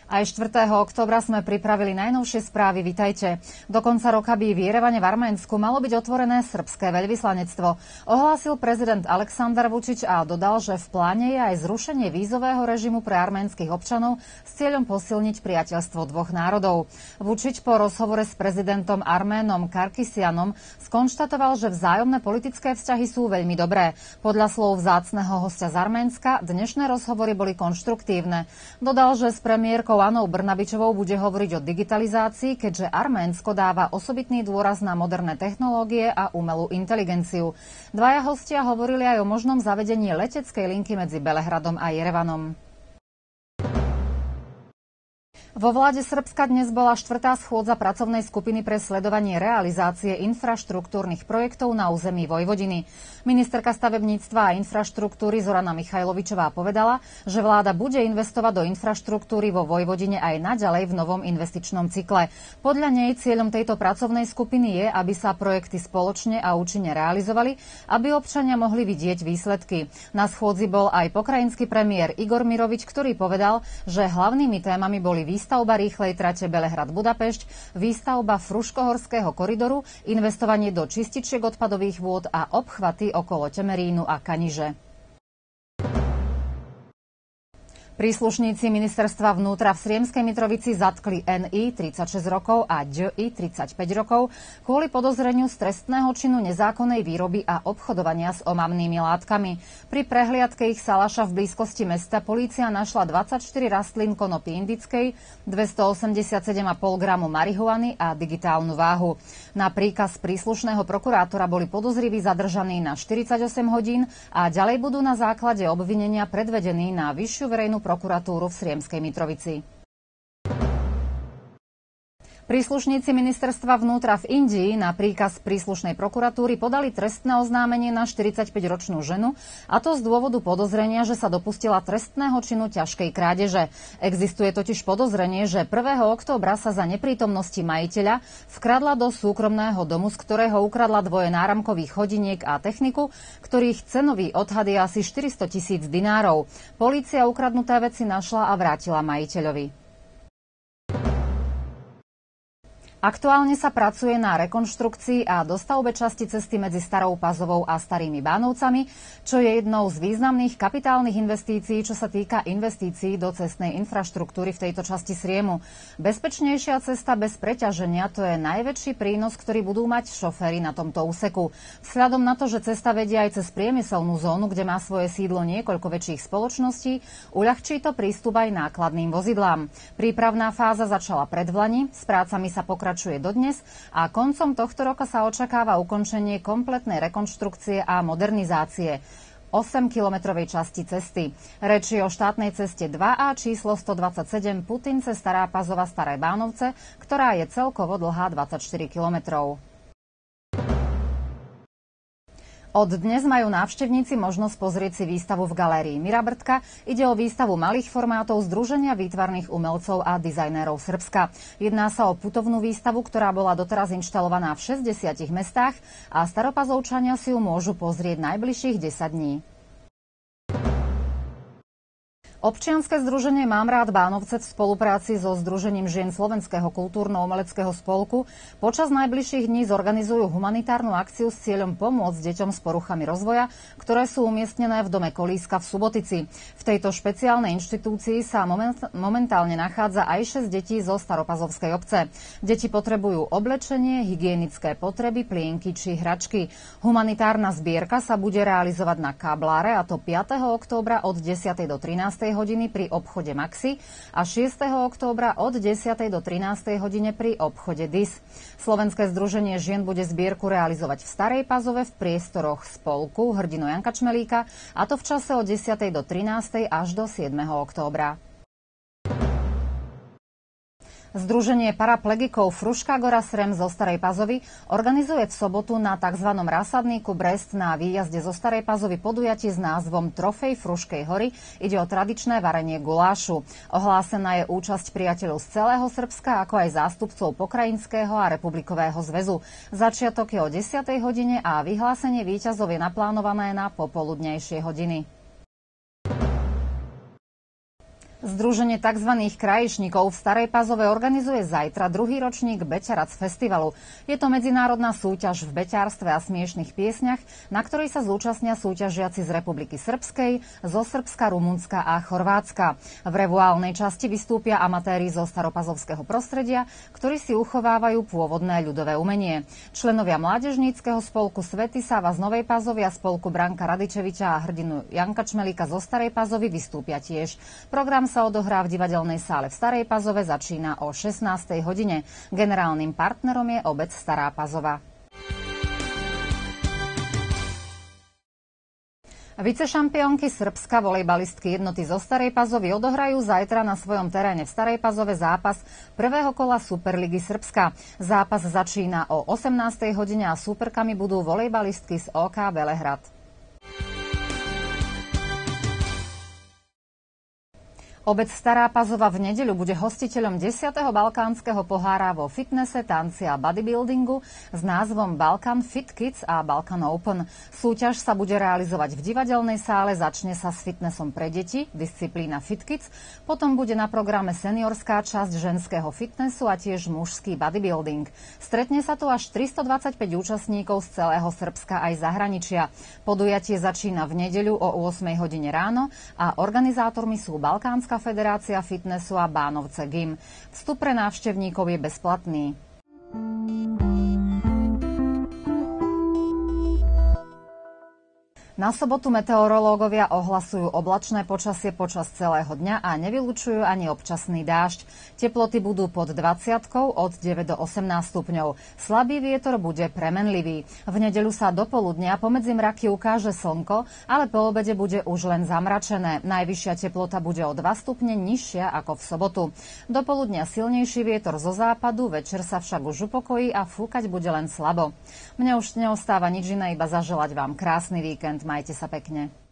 Aj 4. októbra sme pripravili najnovšie správy. Vitajte. Do konca roka by v Jerevane v Arménsku malo byť otvorené srbské veľvyslanectvo. Ohlásil prezident Aleksandar Vučić a dodal, že v pláne je aj zrušenie vízového režimu pre arménskych občanov s cieľom posilniť priateľstvo dvoch národov. Vučić po rozhovore s prezidentom Arménom Karkisianom skonštatoval, že vzájomné politické vzťahy sú veľmi dobré. Podľa slov vzácneho hostia z Arménska dnešné rozhovory boli konštruktívne. Dodal, že s premiérkou Anou Brnabičovou bude hovoriť o digitalizácii, keďže Arménsko dáva osobitný dôraz na moderné technológie a umelú inteligenciu. Dvaja hostia hovorili aj o možnom zavedení leteckej linky medzi Belehradom a Jerevanom. Vo vláde Srbska dnes bola 4. schôdza pracovnej skupiny pre sledovanie realizácie infraštruktúrnych projektov na území Vojvodiny. Ministerka stavebníctva a infraštruktúry Zorana Michajlovičová povedala, že vláda bude investovať do infraštruktúry vo Vojvodine aj naďalej v novom investičnom cykle. Podľa nej cieľom tejto pracovnej skupiny je, aby sa projekty spoločne a účinne realizovali, aby občania mohli vidieť výsledky. Na schôdzi bol aj pokrajinský premiér Igor Mirovič, ktorý povedal, že hlavnými témami boli výstavba rýchlej trate Belehrad-Budapešť, výstavba Fruškohorského koridoru, investovanie do čističiek odpadových vôd a obchvaty okolo Temerínu a Kaniže. Príslušníci ministerstva vnútra v Sriemskej Mitrovici zatkli NI 36 rokov a DI 35 rokov kvôli podozreniu z trestného činu nezákonnej výroby a obchodovania s omamnými látkami. Pri prehliadke ich salaša v blízkosti mesta polícia našla 24 rastlín konopy indickej, 287,5 gramu marihuany a digitálnu váhu. Na príkaz príslušného prokurátora boli podozriví zadržaní na 48 hodín a ďalej budú na základe obvinenia predvedení na vyššiu verejnú prokuratúru v Sriemskej Mitrovici. Príslušníci ministerstva vnútra v Indii na príkaz príslušnej prokuratúry podali trestné oznámenie na 45-ročnú ženu, a to z dôvodu podozrenia, že sa dopustila trestného činu ťažkej krádeže. Existuje totiž podozrenie, že 1. októbra sa za neprítomnosti majiteľa vkradla do súkromného domu, z ktorého ukradla dvoje náramkových hodiniek a techniku, ktorých cenový odhad je asi 400 000 dinárov. Polícia ukradnuté veci našla a vrátila majiteľovi. Aktuálne sa pracuje na rekonštrukcii a dostavbe časti cesty medzi Starou Pazovou a Starými Bánovcami, čo je jednou z významných kapitálnych investícií, čo sa týka investícií do cestnej infraštruktúry v tejto časti Sriemu. Bezpečnejšia cesta bez preťaženia, to je najväčší prínos, ktorý budú mať šoféri na tomto úseku. Vzhľadom na to, že cesta vedie aj cez priemyselnú zónu, kde má svoje sídlo niekoľko väčších spoločností, uľahčí to prístup aj nákladným vozidlám. Prípravná fáza začala predvlani, s prácami sa pokračuje dodnes a koncom tohto roka sa očakáva ukončenie kompletnej rekonštrukcie a modernizácie 8-kilometrovej časti cesty. Reč je o štátnej ceste 2A číslo 127 Putince Stará Pazova Staré Bánovce, ktorá je celkovo dlhá 24 kilometrov. Od dnes majú návštevníci možnosť pozrieť si výstavu v galérii Mirabrdka. Ide o výstavu malých formátov Združenia výtvarných umelcov a dizajnérov Srbska. Jedná sa o putovnú výstavu, ktorá bola doteraz inštalovaná v 60 mestách a Staropazovčania si ju môžu pozrieť najbližších 10 dní. Občianske združenie Mám rád Bánovce v spolupráci so Združením žien Slovenského kultúrno-umeleckého spolku počas najbližších dní zorganizujú humanitárnu akciu s cieľom pomôcť deťom s poruchami rozvoja, ktoré sú umiestnené v dome Kolíska v Subotici. V tejto špeciálnej inštitúcii sa momentálne nachádza aj 6 detí zo Staropazovskej obce. Deti potrebujú oblečenie, hygienické potreby, plienky či hračky. Humanitárna zbierka sa bude realizovať na Kabláre, a to 5. októbra od 10. do 13. hodiny pri obchode Maxi a 6. októbra od 10. do 13. hodine pri obchode DIS. Slovenské združenie žien bude zbierku realizovať v Starej Pazove v priestoroch spolku Hrdino Janka Čmelíka, a to v čase od 10. do 13. až do 7. októbra. Združenie paraplegikov Fruška Gora Srem zo Starej Pazovy organizuje v sobotu na tzv. Rasadníku Brest na výjazde zo Starej Pazovy podujatie s názvom Trofej Fruškej hory. Ide o tradičné varenie gulášu. Ohlásená je účasť priateľov z celého Srbska, ako aj zástupcov Pokrajinského a Republikového zväzu. Začiatok je o 10. hodine a vyhlásenie víťazov je naplánované na popoludnejšie hodiny. Združenie tzv. Krajišníkov v Starej Pazove organizuje zajtra druhý ročník Beťarac festivalu. Je to medzinárodná súťaž v beťárstve a smiešnych piesňach, na ktorej sa zúčastnia súťažiaci z Republiky Srbskej, zo Srbska, Rumunska a Chorvátska. V revuálnej časti vystúpia amatéri zo staropazovského prostredia, ktorí si uchovávajú pôvodné ľudové umenie. Členovia mládežníckeho spolku Svätysava z Novej Pazovy a spolku Branka Radičeviča a hrdinu Janka Čmelíka zo Starej Pazovy vystúpia tiež. Program sa odohrá v divadelnej sále v Starej Pazove, začína o 16. hodine. Generálnym partnerom je obec Stará Pazova. Vicešampiónky Srbska volejbalistky jednoty zo Starej Pazovy odohrajú zajtra na svojom teréne v Starej Pazove zápas prvého kola Superligy Srbska. Zápas začína o 18. hodine a súperkami budú volejbalistky z OK Belehrad. Obec Stará Pazova v nedeľu bude hostiteľom 10. balkánskeho pohára vo fitnesse, tanci a bodybuildingu s názvom Balkan Fit Kids a Balkan Open. Súťaž sa bude realizovať v divadelnej sále, začne sa s fitnessom pre deti, disciplína Fit Kids, potom bude na programe seniorská časť ženského fitnessu a tiež mužský bodybuilding. Stretne sa tu až 325 účastníkov z celého Srbska aj zahraničia. Podujatie začína v nedeľu o 8 hodine ráno a organizátormi sú Balkánska federácia fitnessu a Bánovce Gym. Vstup pre návštevníkov je bezplatný. Na sobotu meteorológovia ohlasujú oblačné počasie počas celého dňa a nevylučujú ani občasný dážď. Teploty budú pod 20 od 9 do 18 stupňov. Slabý vietor bude premenlivý. V nedeľu sa do poludnia pomedzi mraky ukáže slnko, ale po obede bude už len zamračené. Najvyššia teplota bude o 2 stupne nižšia ako v sobotu. Do poludnia silnejší vietor zo západu, večer sa však už upokojí a fúkať bude len slabo. Mne už neostáva nič iné, iba zaželať vám krásny víkend. Majte sa pekne.